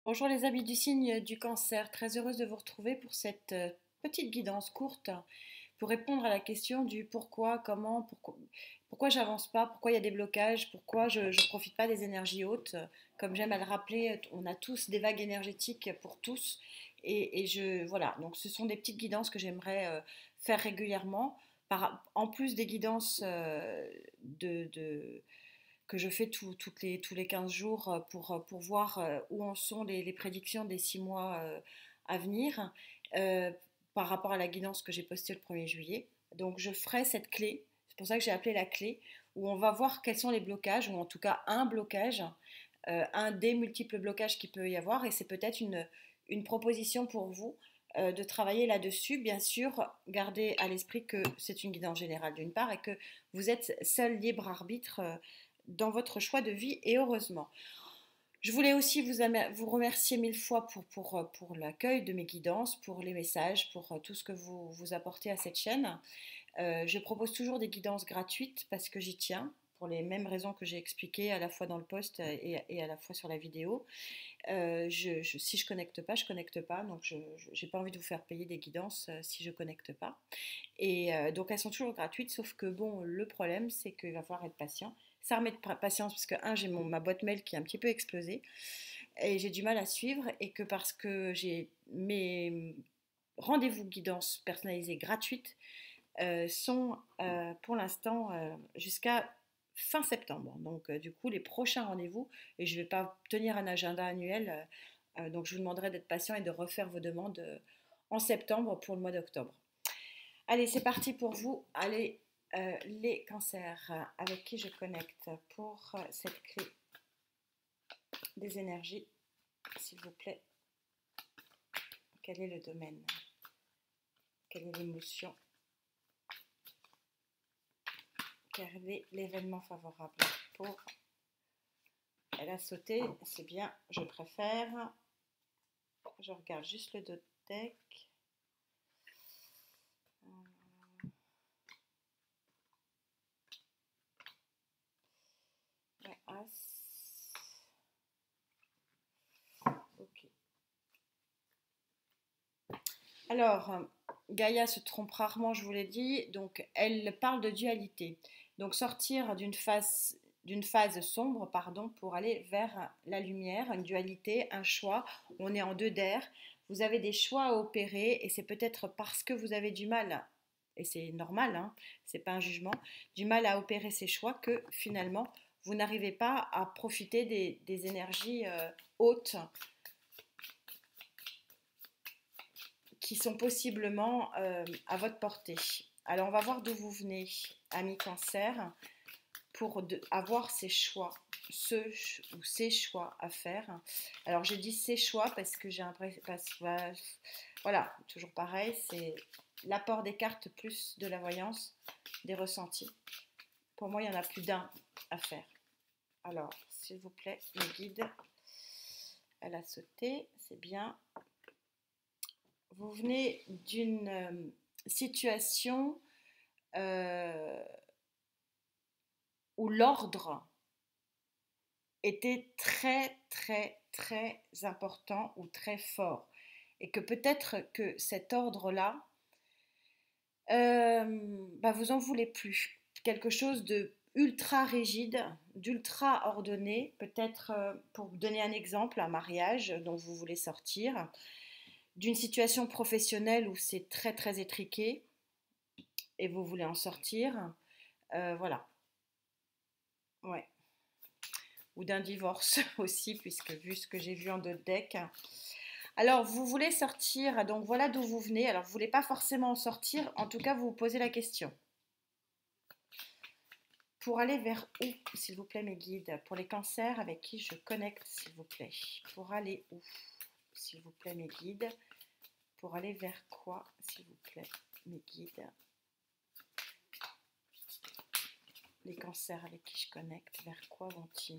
Bonjour les amis du signe du cancer, très heureuse de vous retrouver pour cette petite guidance courte pour répondre à la question du pourquoi, comment, pourquoi j'avance pas, pourquoi il y a des blocages, pourquoi je ne profite pas des énergies hautes. Comme j'aime à le rappeler, on a tous des vagues énergétiques pour tous voilà, donc ce sont des petites guidances que j'aimerais faire régulièrement, en plus des guidances que je fais tous les 15 jours pour voir où en sont les prédictions des 6 mois à venir euh, par rapport à la guidance que j'ai postée le 1er juillet. Donc je ferai cette clé, c'est pour ça que j'ai appelé la clé, où on va voir quels sont les blocages, ou en tout cas un blocage, un des multiples blocages qu'il peut y avoir, et c'est peut-être une proposition pour vous de travailler là-dessus. Bien sûr, gardez à l'esprit que c'est une guidance générale d'une part, et que vous êtes seul libre arbitre dans votre choix de vie, et heureusement. Je voulais aussi vous remercier mille fois pour l'accueil de mes guidances, pour les messages, pour tout ce que vous apportez à cette chaîne. Je propose toujours des guidances gratuites parce que j'y tiens, pour les mêmes raisons que j'ai expliquées à la fois dans le post et à la fois sur la vidéo. Si je connecte pas, je connecte pas, donc je n'ai pas envie de vous faire payer des guidances si je connecte pas. Et donc elles sont toujours gratuites, sauf que bon, le problème c'est qu'il va falloir être patient. Ça remet de patience parce que j'ai ma boîte mail qui est un petit peu explosée et j'ai du mal à suivre, et que parce que j'ai mes rendez-vous guidance personnalisées gratuites sont pour l'instant jusqu'à fin septembre. Donc du coup les prochains rendez-vous, et je ne vais pas tenir un agenda annuel, donc je vous demanderai d'être patient et de refaire vos demandes en septembre pour le mois d'octobre. Allez, c'est parti pour vous. Allez, les cancers avec qui je connecte pour cette clé des énergies, s'il vous plaît. Quel est le domaine? Quelle est l'émotion? Quel est l'événement favorable pour... Elle a sauté, c'est bien, je préfère. Je regarde juste le dos de deck. Ouais, As. Ok. Alors, Gaïa se trompe rarement, je vous l'ai dit, donc elle parle de dualité. Donc sortir d'une phase sombre, pardon, pour aller vers la lumière, une dualité, un choix. On est en deux d'air. Vous avez des choix à opérer, et c'est peut-être parce que vous avez du mal, et c'est normal, hein, c'est pas un jugement, du mal à opérer ces choix, que finalement vous n'arrivez pas à profiter des énergies hautes qui sont possiblement à votre portée. Alors on va voir d'où vous venez, ami cancer, pour avoir ces choix, ou ces choix à faire. Alors je dis ces choix parce que j'ai l'impression, voilà, toujours pareil, c'est l'apport des cartes plus de la voyance, des ressentis. Pour moi, il y en a plus d'un à faire. Alors, s'il vous plaît, mes guides, elle a sauté, c'est bien. Vous venez d'une situation euh, où l'ordre était très très très important ou très fort, et que peut-être que cet ordre-là, vous en voulez plus. Quelque chose de ultra rigide, d'ultra ordonné, peut-être pour vous donner un exemple, un mariage dont vous voulez sortir, d'une situation professionnelle où c'est très très étriqué et vous voulez en sortir, voilà, ouais. Ou d'un divorce aussi, puisque vu ce que j'ai vu en deux decks. Alors, vous voulez sortir, donc voilà d'où vous venez. Alors, vous ne voulez pas forcément en sortir, en tout cas, vous vous posez la question. Pour aller vers où, s'il vous plaît, mes guides? Pour les cancers avec qui je connecte, s'il vous plaît. Pour aller où, s'il vous plaît, mes guides? Pour aller vers quoi, s'il vous plaît, mes guides? Les cancers avec qui je connecte, vers quoi vont-ils?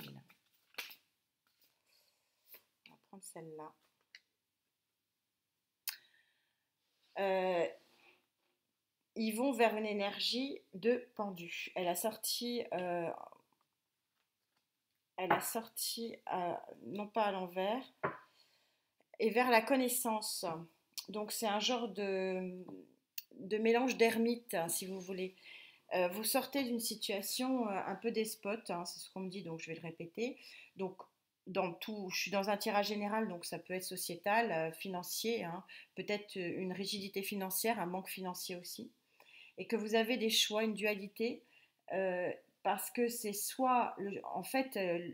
On va prendre celle-là. Ils vont vers une énergie de pendu. Elle a sorti non pas à l'envers, et vers la connaissance. Donc c'est un genre de mélange d'ermite, hein, si vous voulez. Vous sortez d'une situation un peu despote, hein, c'est ce qu'on me dit, donc je vais le répéter. Donc, dans tout, je suis dans un tirage général, donc ça peut être sociétal, financier, hein, peut-être une rigidité financière, un manque financier aussi, et que vous avez des choix, une dualité, euh, parce que c'est soit, en fait,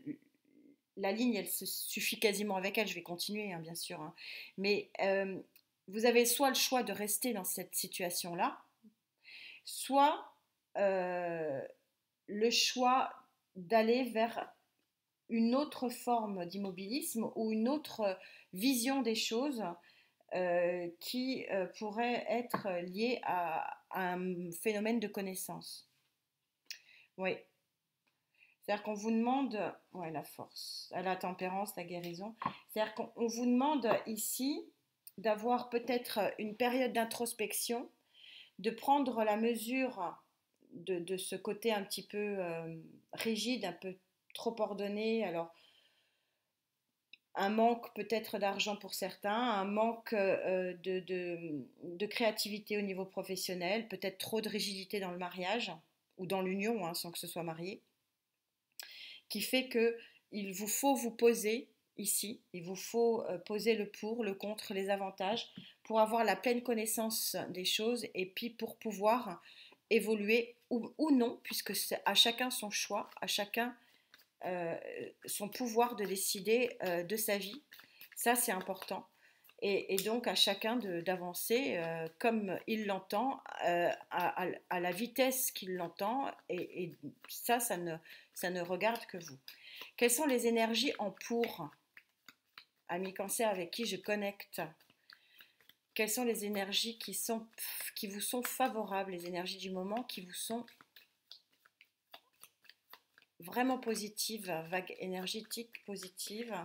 la ligne, elle se suffit quasiment avec elle, je vais continuer, hein, bien sûr, hein, mais vous avez soit le choix de rester dans cette situation-là, soit euh, le choix d'aller vers une autre forme d'immobilisme ou une autre vision des choses qui pourrait être liée à un phénomène de connaissance. Oui, c'est-à-dire qu'on vous demande, ouais, la force, la tempérance, la guérison, c'est-à-dire qu'on vous demande ici d'avoir peut-être une période d'introspection, de prendre la mesure de ce côté un petit peu rigide, un peu trop ordonné. Alors, un manque peut-être d'argent pour certains, un manque de créativité au niveau professionnel, peut-être trop de rigidité dans le mariage ou dans l'union, hein, sans que ce soit marié, qui fait que il vous faut vous poser ici, il vous faut poser le pour, le contre, les avantages, pour avoir la pleine connaissance des choses et puis pour pouvoir évoluer ou non, puisque c'est à chacun son choix, à chacun euh, son pouvoir de décider de sa vie. Ça, c'est important. Et donc à chacun d'avancer comme il l'entend, à la vitesse qu'il l'entend, et ça, ça ne regarde que vous. Quelles sont les énergies en pour, amis cancer avec qui je connecte? Quelles sont les énergies qui vous sont favorables, les énergies du moment qui vous sont vraiment positives, vague énergétique positive?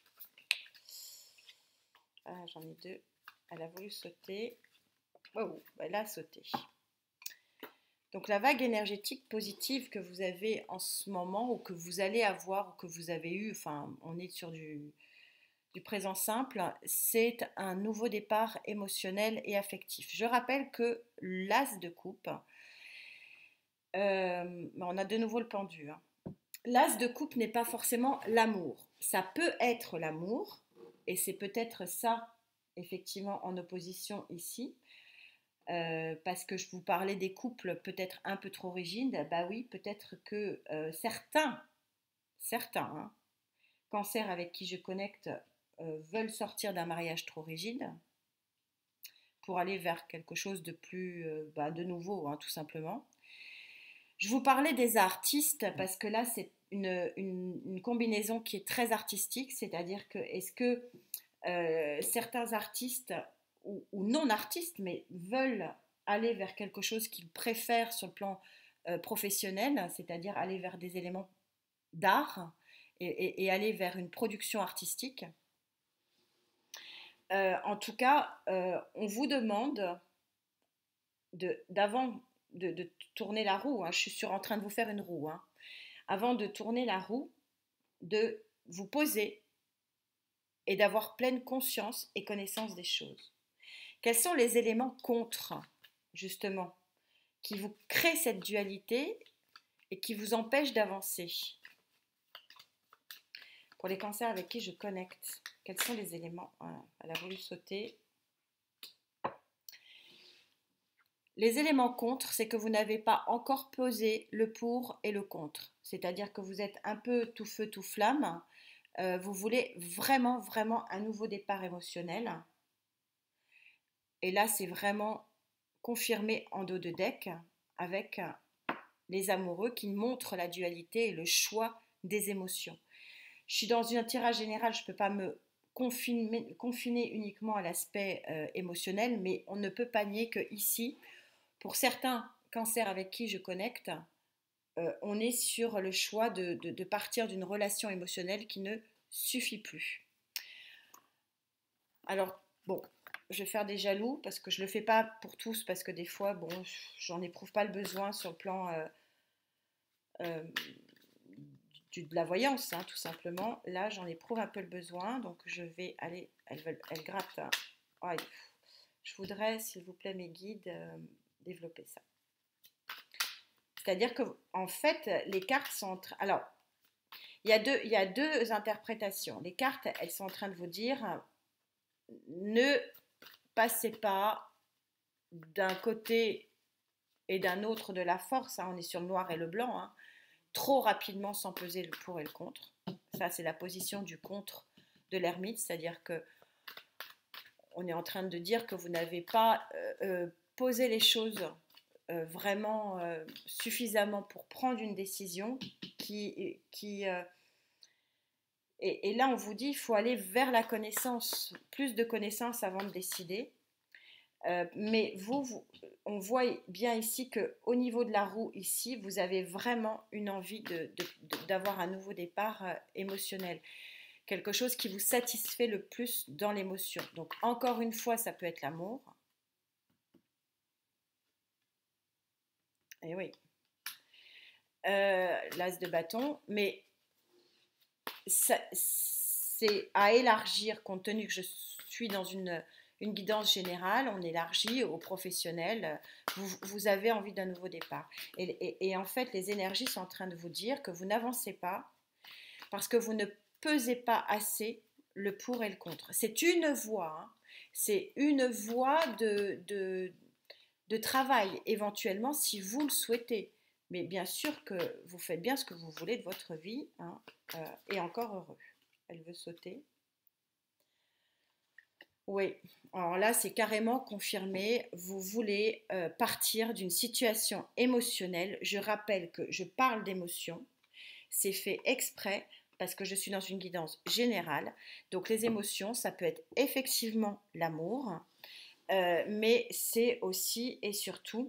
Ah, j'en ai deux. Elle a voulu sauter. Oh, elle a sauté. Donc la vague énergétique positive que vous avez en ce moment ou que vous allez avoir ou que vous avez eu, enfin on est sur du présent simple, c'est un nouveau départ émotionnel et affectif. Je rappelle que l'as de coupe, on a de nouveau le pendu, hein. L'as de coupe n'est pas forcément l'amour. Ça peut être l'amour, et c'est peut-être ça, effectivement, en opposition ici. Parce que je vous parlais des couples peut-être un peu trop rigides, bah oui, peut-être que certains, hein, cancers avec qui je connecte veulent sortir d'un mariage trop rigide pour aller vers quelque chose de plus, de nouveau, hein, tout simplement. Je vous parlais des artistes parce que là, c'est une combinaison qui est très artistique, c'est-à-dire que est-ce que certains artistes ou non artistes, mais veulent aller vers quelque chose qu'ils préfèrent sur le plan professionnel, c'est-à-dire aller vers des éléments d'art et aller vers une production artistique. En tout cas, on vous demande d'avant de tourner la roue, hein, je suis en train de vous faire une roue, hein, avant de tourner la roue, de vous poser et d'avoir pleine conscience et connaissance des choses. Quels sont les éléments contre, justement, qui vous créent cette dualité et qui vous empêchent d'avancer? Pour les cancers avec qui je connecte, quels sont les éléments? Voilà, elle a voulu sauter. Les éléments contre, c'est que vous n'avez pas encore posé le pour et le contre. C'est-à-dire que vous êtes un peu tout feu, tout flamme. Vous voulez vraiment, vraiment un nouveau départ émotionnel. Et là, c'est vraiment confirmé en dos de deck avec les amoureux qui montrent la dualité et le choix des émotions. Je suis dans un tirage général, je ne peux pas me confiner uniquement à l'aspect émotionnel, mais on ne peut pas nier que ici, pour certains cancers avec qui je connecte, on est sur le choix de partir d'une relation émotionnelle qui ne suffit plus. Alors, bon, je vais faire des jaloux parce que je ne le fais pas pour tous, parce que des fois, bon, j'en éprouve pas le besoin sur le plan de la voyance, hein, tout simplement. Là, j'en éprouve un peu le besoin, donc je vais aller, elle gratte. Hein. Oh, je voudrais, s'il vous plaît, mes guides, développer ça. C'est-à-dire que, en fait, les cartes sont en train... Alors, il y a deux interprétations. Les cartes, elles sont en train de vous dire, ne passez pas d'un côté et d'un autre de la force, hein, on est sur le noir et le blanc, hein, trop rapidement sans peser le pour et le contre. Ça, c'est la position du contre de l'ermite, c'est-à-dire que on est en train de dire que vous n'avez pas posé les choses vraiment suffisamment pour prendre une décision et là, on vous dit, il faut aller vers la connaissance, plus de connaissances avant de décider. Mais on voit bien ici qu'au niveau de la roue, ici, vous avez vraiment une envie d'avoir un nouveau départ émotionnel. Quelque chose qui vous satisfait le plus dans l'émotion. Donc, encore une fois, ça peut être l'amour. Et oui. L'as de bâton. Mais c'est à élargir, compte tenu que je suis dans une guidance générale, on élargit aux professionnels, vous avez envie d'un nouveau départ. Et en fait, les énergies sont en train de vous dire que vous n'avancez pas parce que vous ne pesez pas assez le pour et le contre. C'est une voie, hein, c'est une voie de travail, éventuellement, si vous le souhaitez. Mais bien sûr que vous faites bien ce que vous voulez de votre vie, hein, et encore heureux. Elle veut sauter. Oui, alors là, c'est carrément confirmé. Vous voulez partir d'une situation émotionnelle. Je rappelle que je parle d'émotion. C'est fait exprès parce que je suis dans une guidance générale. Donc les émotions, ça peut être effectivement l'amour, mais c'est aussi et surtout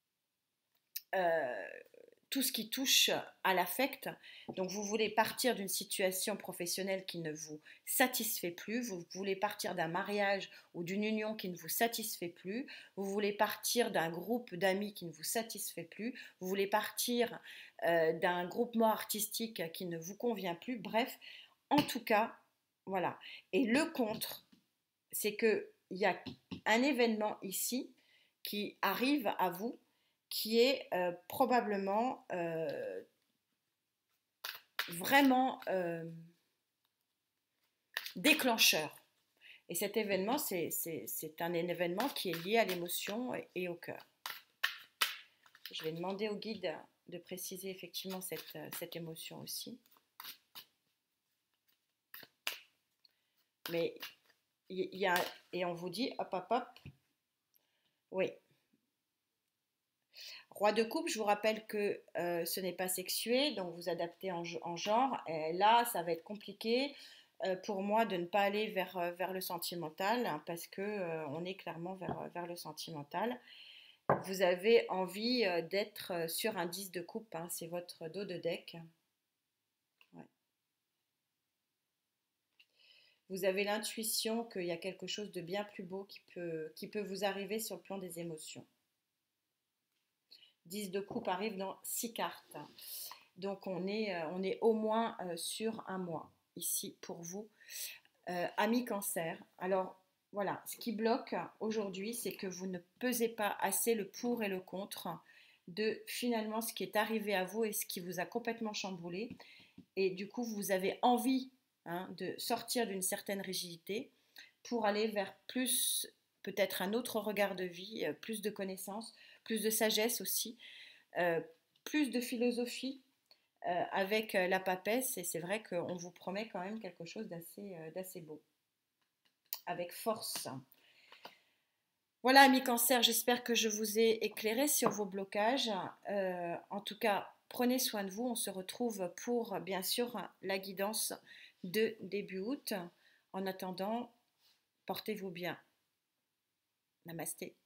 tout ce qui touche à l'affect. Donc vous voulez partir d'une situation professionnelle qui ne vous satisfait plus, vous voulez partir d'un mariage ou d'une union qui ne vous satisfait plus, vous voulez partir d'un groupe d'amis qui ne vous satisfait plus, vous voulez partir d'un groupement artistique qui ne vous convient plus, bref, en tout cas, voilà. Et le contre, c'est qu'il y a un événement ici qui arrive à vous qui est probablement vraiment déclencheur. Et cet événement, c'est un événement qui est lié à l'émotion et au cœur. Je vais demander au guide de préciser effectivement cette émotion aussi. Mais il y a, et on vous dit, hop, hop, hop, oui. Roi de coupe, je vous rappelle que ce n'est pas sexué, donc vous adaptez en genre. Et là, ça va être compliqué pour moi de ne pas aller vers le sentimental, hein, parce que on est clairement vers le sentimental. Vous avez envie d'être sur un 10 de coupe, hein, c'est votre dos de deck. Ouais. Vous avez l'intuition qu'il y a quelque chose de bien plus beau qui peut vous arriver sur le plan des émotions. 10 de coupe arrive dans 6 cartes. Donc on est au moins sur un mois ici pour vous. Amis cancer. Alors voilà, ce qui bloque aujourd'hui, c'est que vous ne pesez pas assez le pour et le contre de finalement ce qui est arrivé à vous et ce qui vous a complètement chamboulé. Et du coup, vous avez envie, hein, de sortir d'une certaine rigidité pour aller vers plus, peut-être un autre regard de vie, plus de connaissances, plus de sagesse aussi, plus de philosophie avec la papesse. Et c'est vrai qu'on vous promet quand même quelque chose d'assez beau, avec force. Voilà, amis cancer, j'espère que je vous ai éclairé sur vos blocages. En tout cas, prenez soin de vous. On se retrouve pour, bien sûr, la guidance de début août. En attendant, portez-vous bien. Namasté.